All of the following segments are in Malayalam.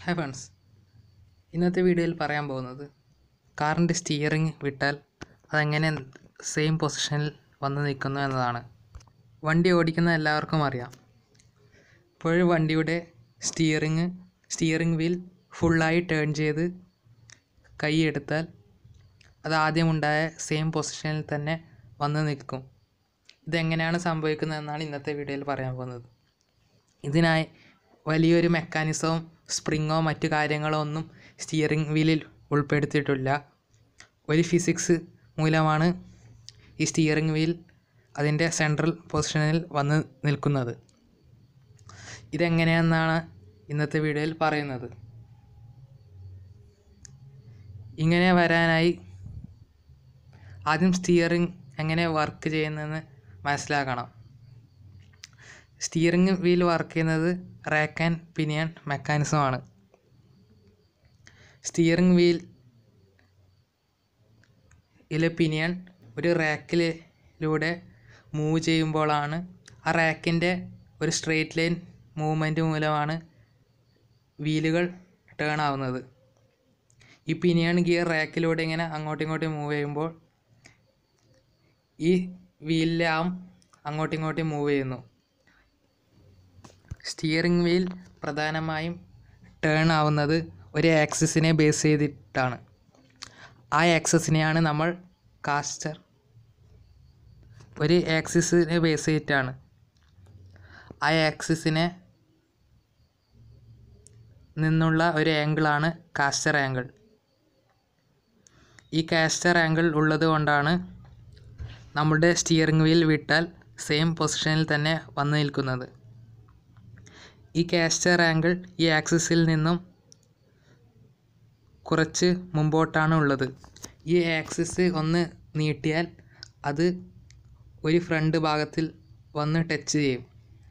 ഹായ് ഫ്രണ്ട്സ്, ഇന്നത്തെ വീഡിയോയിൽ പറയാൻ പോകുന്നത് കാറിൻ്റെ സ്റ്റിയറിംഗ് വിട്ടാൽ അതെങ്ങനെ സെയിം പൊസിഷനിൽ വന്ന് നിൽക്കുന്നു എന്നതാണ്. വണ്ടി ഓടിക്കുന്ന എല്ലാവർക്കും അറിയാം. ഇപ്പോഴും വണ്ടിയുടെ സ്റ്റിയറിംഗ് വീൽ ഫുള്ളായി ടേൺ ചെയ്ത് കൈ എടുത്താൽ അത് ആദ്യമുണ്ടായ സെയിം പൊസിഷനിൽ തന്നെ വന്ന് നിൽക്കും. ഇതെങ്ങനെയാണ് സംഭവിക്കുന്നതെന്നാണ് ഇന്നത്തെ വീഡിയോയിൽ പറയാൻ പോകുന്നത്. ഇതിനായി വലിയൊരു മെക്കാനിസവും സ്പ്രിങ്ങോ മറ്റു കാര്യങ്ങളോ ഒന്നും സ്റ്റിയറിംഗ് വീലിൽ ഉൾപ്പെടുത്തിയിട്ടില്ല. ഒരു ഫിസിക്സ് മൂലമാണ് ഈ സ്റ്റിയറിംഗ് വീൽ അതിൻ്റെ സെൻട്രൽ പൊസിഷനിൽ വന്ന് നിൽക്കുന്നത്. ഇതെങ്ങനെയെന്നാണ് ഇന്നത്തെ വീഡിയോയിൽ പറയുന്നത്. ഇങ്ങനെ വരാനായി ആദ്യം സ്റ്റിയറിംഗ് എങ്ങനെ വർക്ക് ചെയ്യുന്നതെന്ന് മനസ്സിലാക്കണം. സ്റ്റിയറിംഗ് വീൽ വർക്ക് ചെയ്യുന്നത് റാക്ക് ആൻഡ് പിനിയൺ മെക്കാനിസമാണ്. സ്റ്റിയറിംഗ് വീലിലെ പിനിയൺ ഒരു റാക്കിലൂടെ മൂവ് ചെയ്യുമ്പോഴാണ് ആ റാക്കിൻ്റെ ഒരു സ്ട്രെയിറ്റ് ലൈൻ മൂവ്മെൻറ്റ് മൂലമാണ് വീലുകൾ ടേൺ ആവുന്നത്. ഈ പിനിയൺ ഗിയർ റാക്കിലൂടെ ഇങ്ങനെ അങ്ങോട്ടും ഇങ്ങോട്ടും മൂവ് ചെയ്യുമ്പോൾ ഈ വീലിലെ ആം അങ്ങോട്ടും ഇങ്ങോട്ടും മൂവ് ചെയ്യുന്നു. സ്റ്റിയറിംഗ് വീൽ പ്രധാനമായും ടേൺ ആവുന്നത് ഒരു ആക്സിസിനെ ബേസ് ചെയ്തിട്ടാണ്. ആ ആക്സിസിനെയാണ് നമ്മൾ കാസ്റ്റർ, ഒരു ആക്സിസിനെ ബേസ് ചെയ്തിട്ടാണ്. ആ ആക്സിസിനെ നിന്നുള്ള ഒരു ആംഗിളാണ് കാസ്റ്റർ ആംഗിൾ. ഈ കാസ്റ്റർ ആംഗിൾ ഉള്ളത് കൊണ്ടാണ് നമ്മുടെ സ്റ്റിയറിംഗ് വീൽ വിട്ടാൽ സെയിം പൊസിഷനിൽ തന്നെ വന്നു നിൽക്കുന്നത്. ഈ കാസ്റ്റർ ആംഗിൾ ഈ ആക്സിസിൽ നിന്നും കുറച്ച് മുമ്പോട്ടാണ് ഉള്ളത്. ഈ ആക്സിസ് ഒന്ന് നീട്ടിയാൽ അത് ഒരു ഫ്രണ്ട് ഭാഗത്തിൽ വന്ന് ടച്ച് ചെയ്യും.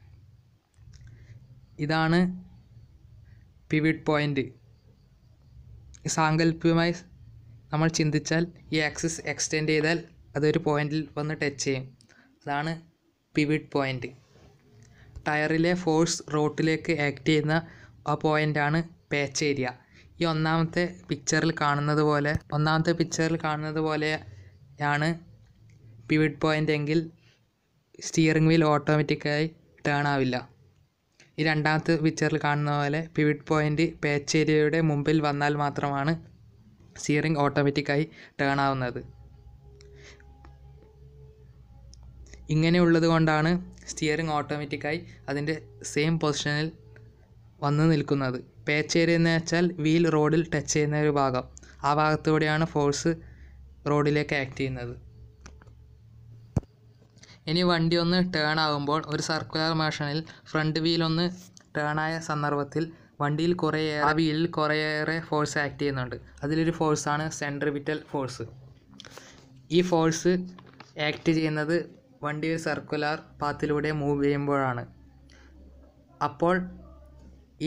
ഇതാണ് പിവറ്റ് പോയിൻ്റ്. സാങ്കല്പികമായി നമ്മൾ ചിന്തിച്ചാൽ ഈ ആക്സിസ് എക്സ്റ്റെൻഡ് ചെയ്താൽ അതൊരു പോയിന്റിൽ വന്ന് ടച്ച് ചെയ്യും. അതാണ് പിവറ്റ് പോയിൻ്റ്. ടയറിലെ ഫോഴ്സ് റോട്ടിലേക്ക് ആക്ട് ചെയ്യുന്ന ആ പോയിൻ്റാണ് പാച്ച് ഏരിയ. ഈ ഒന്നാമത്തെ പിക്ചറിൽ കാണുന്നത് പോലെയാണ് പിവറ്റ് പോയിൻ്റ് എങ്കിൽ സ്റ്റിയറിംഗ് വീൽ ഓട്ടോമാറ്റിക്കായി ടേൺ ആവില്ല. ഈ രണ്ടാമത്തെ പിക്ചറിൽ കാണുന്ന പോലെ പിവറ്റ് പോയിൻ്റ് പാച്ച് ഏരിയയുടെ മുമ്പിൽ വന്നാൽ മാത്രമാണ് സ്റ്റിയറിംഗ് ഓട്ടോമാറ്റിക്കായി ടേൺ ആവുന്നത്. ഇങ്ങനെയുള്ളത് കൊണ്ടാണ് സ്റ്റിയറിംഗ് ഓട്ടോമാറ്റിക്കായി അതിൻ്റെ സെയിം പൊസിഷനിൽ വന്ന് നിൽക്കുന്നത്. പാച്ച് ഏരിയ എന്ന് വെച്ചാൽ വീൽ റോഡിൽ ടച്ച് ചെയ്യുന്ന ഒരു ഭാഗം. ആ ഭാഗത്തൂടെയാണ് ഫോഴ്സ് റോഡിലേക്ക് ആക്ട് ചെയ്യുന്നത്. ഇനി വണ്ടി ഒന്ന് ടേൺ ആകുമ്പോൾ ഒരു സർക്കുലർ മോഷനിൽ ഫ്രണ്ട് വീലൊന്ന് ടേൺ ആയ സന്ദർഭത്തിൽ വീലിൽ കുറേയേറെ ഫോഴ്സ് ആക്ട് ചെയ്യുന്നുണ്ട്. അതിലൊരു ഫോഴ്സാണ് സെൻട്രിപിറ്റൽ ഫോഴ്സ്. ഈ ഫോഴ്സ് ആക്ട് ചെയ്യുന്നത് വണ്ടി ഒരു സർക്കുലർ പാത്തിലൂടെ മൂവ് ചെയ്യുമ്പോഴാണ്. അപ്പോൾ ഈ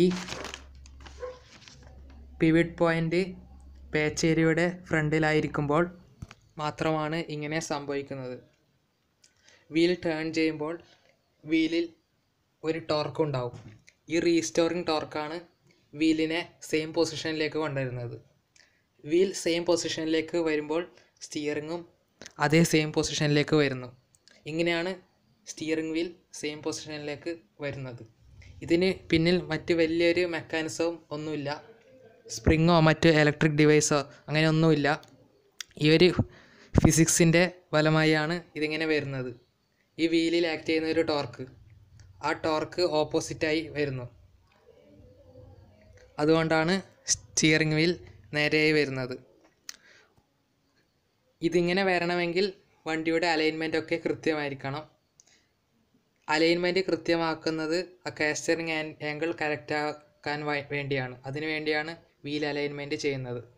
പിവറ്റ് പോയിൻ്റ് പാച്ച് ഏരിയയുടെ ഫ്രണ്ടിലായിരിക്കുമ്പോൾ മാത്രമാണ് ഇങ്ങനെ സംഭവിക്കുന്നത്. വീൽ ടേൺ ചെയ്യുമ്പോൾ വീലിൽ ഒരു ടോർക്ക് ഉണ്ടാവും. ഈ റീസ്റ്റോറിംഗ് ടോർക്കാണ് വീലിനെ സെയിം പൊസിഷനിലേക്ക് കൊണ്ടുവരുന്നത്. വീൽ സെയിം പൊസിഷനിലേക്ക് വരുമ്പോൾ സ്റ്റിയറിങ്ങും അതേ സെയിം പൊസിഷനിലേക്ക് വരുന്നു. ഇങ്ങനെയാണ് സ്റ്റിയറിംഗ് വീൽ സെയിം പൊസിഷനിലേക്ക് വരുന്നത്. ഇതിന് പിന്നിൽ മറ്റ് വലിയൊരു മെക്കാനിസവും ഒന്നുമില്ല. സ്പ്രിങ്ങോ മറ്റ് ഇലക്ട്രിക് ഡിവൈസോ അങ്ങനെ ഒന്നുമില്ല. ഈ ഒരു ഫിസിക്സിൻ്റെ ഫലമായാണ് ഇതിങ്ങനെ വരുന്നത്. ഈ വീലിൽ ആക്ട് ചെയ്യുന്ന ഒരു ടോർക്ക്, ആ ടോർക്ക് ഓപ്പോസിറ്റായി വരുന്നു. അതുകൊണ്ടാണ് സ്റ്റിയറിംഗ് വീൽ നേരെയായി വരുന്നത്. ഇതിങ്ങനെ വരണമെങ്കിൽ വണ്ടിയുടെ അലൈൻമെൻ്റ് ഒക്കെ കൃത്യമായിരിക്കണം. അലൈൻമെൻറ്റ് കൃത്യമാക്കുന്നത് ആ കാസ്റ്ററിംഗ് ആംഗിൾ കറക്റ്റ് ആക്കാൻ വേണ്ടിയാണ്. അതിനു വേണ്ടിയാണ് വീൽ അലൈൻമെൻറ്റ് ചെയ്യുന്നത്.